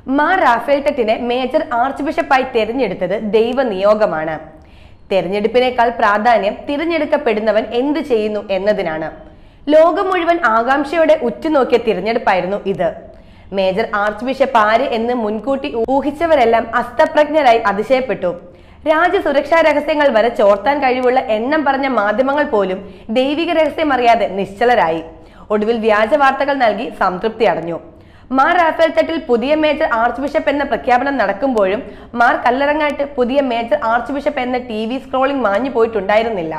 മാർ റാഫേൽ തട്ടിനെ major arch ബിഷപ്പായി തെരഞ്ഞെടുത്തത് ദൈവനിയോഗമാണ്. തെരഞ്ഞെടുപ്പിനേക്കാൾ പ്രാധാന്യം തിരഞ്ഞെടുക്കപ്പെടുന്നവൻ എന്ത് ചെയ്യുന്നു എന്നതിനാണ്. ലോകം മുഴുവൻ ആകാംക്ഷയോടെ ഉറ്റുനോക്കിയ തിരഞ്ഞെടുപ്പായിരുന്നു ഇത്. മേജർ ആർച്ച് ബിഷപ്പ് ആര് എന്ന് മുൻകൂട്ടി ഊഹിച്ചവരെല്ലാം അസ്തപ്രജ്ഞരായി അതിശയപ്പെട്ടു. രാജ്യസുരക്ഷാ രഹസ്യങ്ങൾ വരെ ചോർത്താൻ കഴിവുള്ള എണ്ണം പറഞ്ഞ മാധ്യമങ്ങൾ പോലും ദൈവിക രഹസ്യം അറിയാതെ നിശ്ചലരായി. ഒടുവിൽ വ്യാജ വാർത്തകൾ നൽകി സംതൃപ്തി അടഞ്ഞു. മാർ റാഫേൽ തട്ടിൽ പുതിയ മേജർ ആർച്ച് ബിഷപ്പ് എന്ന പ്രഖ്യാപനം നടക്കുമ്പോഴും മാർ കല്ലറങ്ങാട്ട് പുതിയ മേജർ ആർച്ച് ബിഷപ്പ് എന്ന TV സ്ക്രോളിംഗ് മാഞ്ഞു പോയിട്ടുണ്ടായിരുന്നില്ല.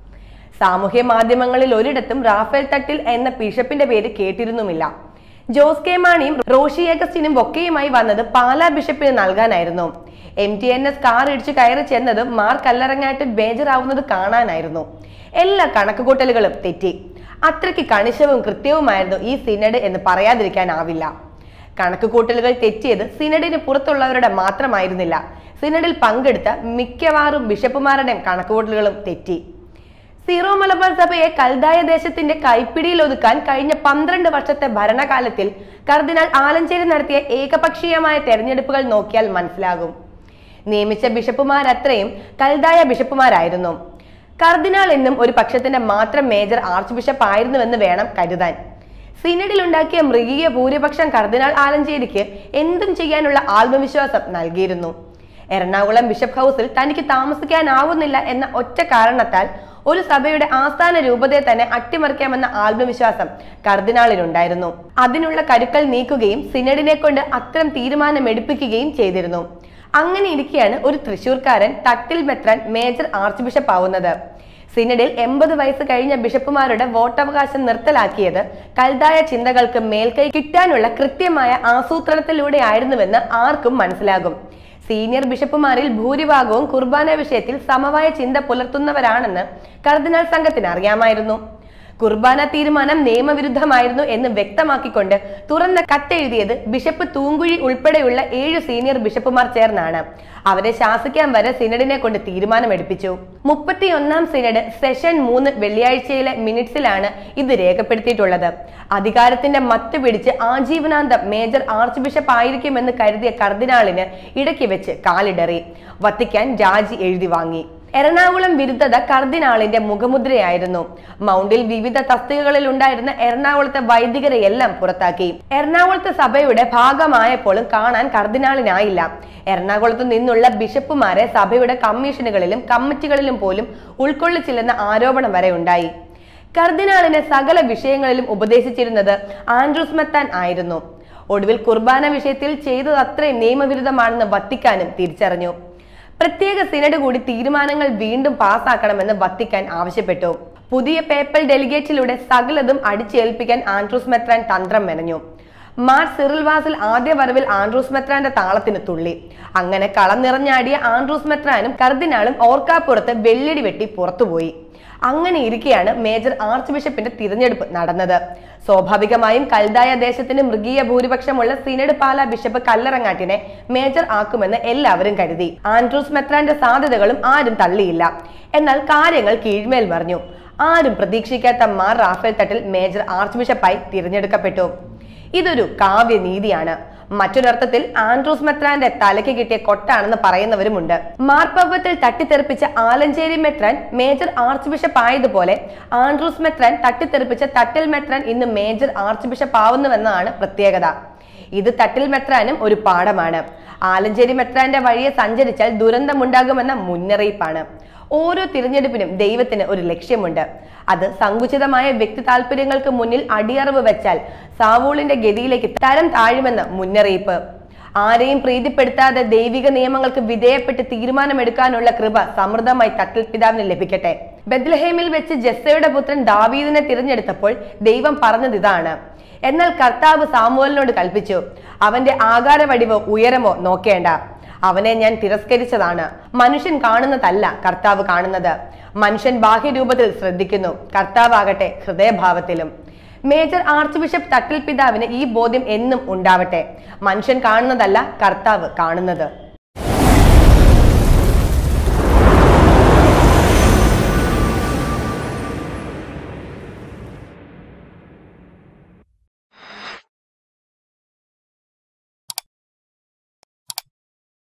സാമൂഹ്യ മാധ്യമങ്ങളിൽ ഒരിടത്തും റാഫേൽ തട്ടിൽ എന്ന ബിഷപ്പിന്റെ പേര് കേട്ടിരുന്നുമില്ല. ജോസ് കെ മാണിയും റോഷി അഗസ്റ്റിനും ബൊക്കെയുമായി വന്നത് പാലാ ബിഷപ്പിന് നൽകാനായിരുന്നു. MTNS കാർ ഇടിച്ചു കയറി ചെന്നത് മാർ കല്ലറങ്ങാട്ട് മേജർ ആവുന്നത് കാണാനായിരുന്നു. എല്ലാ കണക്കുകൂട്ടലുകളും തെറ്റി. അത്രയ്ക്ക് കണിശവും കൃത്യവുമായിരുന്നു ഈ സിനഡ് എന്ന് പറയാതിരിക്കാനാവില്ല. കണക്കുകൂട്ടലുകൾ തെറ്റിയത് സിനഡിന് പുറത്തുള്ളവരുടെ മാത്രമായിരുന്നില്ല. സിനഡിൽ പങ്കെടുത്ത മിക്കവാറും ബിഷപ്പുമാരുടെയും കണക്കുകൂട്ടലുകളും തെറ്റി. സീറോ മലബാർ സഭയെ കൽദായ ദേശത്തിന്റെ കൈപ്പിടിയിൽ ഒതുക്കാൻ കഴിഞ്ഞ 12 വർഷത്തെ ഭരണകാലത്തിൽ കർദിനാൾ ആലഞ്ചേരി നടത്തിയ ഏകപക്ഷീയമായ തെരഞ്ഞെടുപ്പുകൾ നോക്കിയാൽ മനസ്സിലാകും. നിയമിച്ച ബിഷപ്പുമാരത്രയും കൽദായ ബിഷപ്പുമാരായിരുന്നു. കർദിനാൾ എന്നും ഒരു പക്ഷത്തിന്റെ മാത്രം മേജർ ആർച്ച് ബിഷപ്പ് ആയിരുന്നുവെന്ന് വേണം കരുതാൻ. സിനഡിൽ ഉണ്ടാക്കിയ മൃഗീയ ഭൂരിപക്ഷം കർദിനാൾ ആലഞ്ചേരിക്ക് എന്തും ചെയ്യാനുള്ള ആത്മവിശ്വാസം നൽകിയിരുന്നു. എറണാകുളം ബിഷപ്പ് ഹൗസിൽ തനിക്ക് താമസിക്കാനാവുന്നില്ല എന്ന ഒറ്റ കാരണത്താൽ ഒരു സഭയുടെ ആസ്ഥാന രൂപതയെ തന്നെ അട്ടിമറിക്കാമെന്ന ആത്മവിശ്വാസം കർദിനാളിനുണ്ടായിരുന്നു. അതിനുള്ള കരുക്കൾ നീക്കുകയും സിനഡിനെ കൊണ്ട് അത്തരം തീരുമാനമെടുപ്പിക്കുകയും ചെയ്തിരുന്നു. അങ്ങനെ ഇരിക്കെയാണ് ഒരു തൃശൂർക്കാരൻ തട്ടിൽ മെത്രാൻ മേജർ ആർച്ച് ബിഷപ്പ് ആവുന്നത്. സിനഡിൽ 80 വയസ്സ് കഴിഞ്ഞ ബിഷപ്പുമാരുടെ വോട്ടവകാശം നിർത്തലാക്കിയത് കൽദായ ചിന്തകൾക്ക് മേൽക്കൈ കിട്ടാനുള്ള കൃത്യമായ ആസൂത്രണത്തിലൂടെ ആയിരുന്നുവെന്ന് ആർക്കും മനസ്സിലാകും. സീനിയർ ബിഷപ്പുമാരിൽ ഭൂരിഭാഗവും കുർബാന വിഷയത്തിൽ സമവായ ചിന്ത പുലർത്തുന്നവരാണെന്ന് കർദിനാൾ സംഘത്തിന് അറിയാമായിരുന്നു. കുർബാന തീരുമാനം നിയമവിരുദ്ധമായിരുന്നു എന്ന് വ്യക്തമാക്കിക്കൊണ്ട് തുറന്ന കത്തെഴുതിയത് ബിഷപ്പ് തൂങ്കുഴി ഉൾപ്പെടെയുള്ള 7 സീനിയർ ബിഷപ്പുമാർ ചേർന്നാണ്. അവരെ ശാസിക്കാൻ വരെ സിനഡിനെ കൊണ്ട് തീരുമാനമെടുപ്പിച്ചു. 31ാം സിനഡ് സെഷൻ 3 വെള്ളിയാഴ്ചയിലെ മിനിറ്റ്സിലാണ് ഇത് രേഖപ്പെടുത്തിയിട്ടുള്ളത്. അധികാരത്തിന്റെ മത്ത് പിടിച്ച് ആജീവനാന്തം മേജർ ആർച്ച് ബിഷപ്പ് ആയിരിക്കുമെന്ന് കരുതിയ കർദിനാളിന് ഇടയ്ക്ക് വെച്ച് കാലിടറി. വത്തിക്കാൻ രാജി എഴുതി വാങ്ങി. എറണാകുളം വിരുദ്ധത കർദിനാളിന്റെ മുഖമുദ്രയായിരുന്നു. മൗണ്ടിൽ വിവിധ തസ്തികകളിൽ ഉണ്ടായിരുന്ന എറണാകുളത്തെ വൈദികരെയെല്ലാം പുറത്താക്കി. എറണാകുളത്തെ സഭയുടെ ഭാഗമായപ്പോഴും കാണാൻ കർദിനാളിനായില്ല. എറണാകുളത്തു നിന്നുള്ള ബിഷപ്പുമാരെ സഭയുടെ കമ്മീഷനുകളിലും കമ്മിറ്റികളിലും പോലും ഉൾക്കൊള്ളിച്ചില്ലെന്ന ആരോപണം വരെ ഉണ്ടായി. കർദിനാളിനെ സകല വിഷയങ്ങളിലും ഉപദേശിച്ചിരുന്നത് ആൻഡ്രൂസ് മെത്രാൻ ആയിരുന്നു. ഒടുവിൽ കുർബാന വിഷയത്തിൽ ചെയ്തത് അത്രയും നിയമവിരുദ്ധമാണെന്ന് വത്തിക്കാനും തിരിച്ചറിഞ്ഞു. പ്രത്യേക സിനഡ് കൂടി തീരുമാനങ്ങൾ വീണ്ടും പാസ്സാക്കണമെന്ന് വത്തിക്കാൻ ആവശ്യപ്പെട്ടു. പുതിയ പേപ്പൽ ഡെലിഗേറ്റിലൂടെ സകലതും അടിച്ചേൽപ്പിക്കാൻ ആൻഡ്രൂസ് മെത്രാൻ തന്ത്രം മെനഞ്ഞു. മാർ സിറിൽ വാസിൽ ആദ്യ വരവിൽ ആൻഡ്രൂസ് മെത്രാന്റെ താളത്തിന് തുള്ളി. അങ്ങനെ കളം നിറഞ്ഞാടിയ ആൻഡ്രൂസ് മെത്രാനും കർദിനാളും ഓർക്കാപ്പുറത്ത് വെള്ളിടി വെട്ടി പുറത്തുപോയി. അങ്ങനെ ഇരിക്കെയാണ് മേജർ ആർച്ച് ബിഷപ്പിന്റെ തിരഞ്ഞെടുപ്പ് നടന്നത്. സ്വാഭാവികമായും കൽദായ ദേശത്തിന് മൃഗീയ ഭൂരിപക്ഷമുള്ള സിനഡ് പാലാ ബിഷപ്പ് കല്ലറങ്ങാട്ടിനെ മേജർ ആക്കുമെന്ന് എല്ലാവരും കരുതി. ആൻഡ്രൂസ് മെത്രാന്റെ സാധ്യതകളും ആരും തള്ളിയില്ല. എന്നാൽ കാര്യങ്ങൾ കീഴ്മേൽ മറിഞ്ഞു. ആരും പ്രതീക്ഷിക്കാത്ത മാർ റാഫേൽ തട്ടിൽ മേജർ ആർച്ച് ബിഷപ്പായി തിരഞ്ഞെടുക്കപ്പെട്ടു. ഇതൊരു കാവ്യനീതിയാണ്. മറ്റൊരർത്ഥത്തിൽ ആൻഡ്രൂസ് മെത്രാന്റെ തലയ്ക്ക് കിട്ടിയ കൊട്ടാണെന്ന് പറയുന്നവരുമുണ്ട്. മാർപ്പവത്തിൽ തട്ടിത്തെറിപ്പിച്ച ആലഞ്ചേരി മെത്രാൻ മേജർ ആർച്ച് ബിഷപ്പ് ആയതുപോലെ ആൻഡ്രൂസ് മെത്രാൻ തട്ടിത്തെറിപ്പിച്ച തട്ടിൽ മെത്രാൻ ഇന്ന് മേജർ ആർച്ച് ബിഷപ്പ് ആവുന്നുവെന്നതാണ് പ്രത്യേകത. ഇത് തട്ടിൽ മെത്രാനും ഒരു പാഠമാണ്. ആലഞ്ചേരി മെത്രാന്റെ വഴിയെ സഞ്ചരിച്ചാൽ ദുരന്തമുണ്ടാകുമെന്ന മുന്നറിയിപ്പാണ്. ഓരോ തിരഞ്ഞെടുപ്പിനും ദൈവത്തിന് ഒരു ലക്ഷ്യമുണ്ട്. അത് സങ്കുചിതമായ വ്യക്തി താല്പര്യങ്ങൾക്ക് മുന്നിൽ അടിയറവ് വെച്ചാൽ സാവൂളിന്റെ ഗതിയിലേക്ക് തരം താഴുമെന്ന മുന്നറിയിപ്പ്. ആരെയും പ്രീതിപ്പെടുത്താതെ ദൈവിക നിയമങ്ങൾക്ക് വിധേയപ്പെട്ട് തീരുമാനമെടുക്കാനുള്ള കൃപ സമൃദ്ധമായി തട്ടിൽ പിതാവിന് ലഭിക്കട്ടെ. ബെത്ലഹേമിൽ വെച്ച് ജെസ്സയുടെ പുത്രൻ ദാവീദിനെ തിരഞ്ഞെടുത്തപ്പോൾ ദൈവം പറഞ്ഞത് ഇതാണ്: എന്നാൽ കർത്താവ് സാമുവേലിനോട് കൽപ്പിച്ചു, അവന്റെ ആകാര വടിവോ ഉയരമോ നോക്കേണ്ട, അവനെ ഞാൻ തിരസ്കരിച്ചതാണ്. മനുഷ്യൻ കാണുന്നതല്ല കർത്താവ് കാണുന്നത്. മനുഷ്യൻ ബാഹ്യരൂപത്തിൽ ശ്രദ്ധിക്കുന്നു, കർത്താവാകട്ടെ ഹൃദയഭാവത്തിലും. മേജർ ആർച്ച് ബിഷപ്പ് തട്ടിൽ പിതാവിന് ഈ ബോധ്യം എന്നും ഉണ്ടാവട്ടെ. മനുഷ്യൻ കാണുന്നതല്ല കർത്താവ് കാണുന്നത്.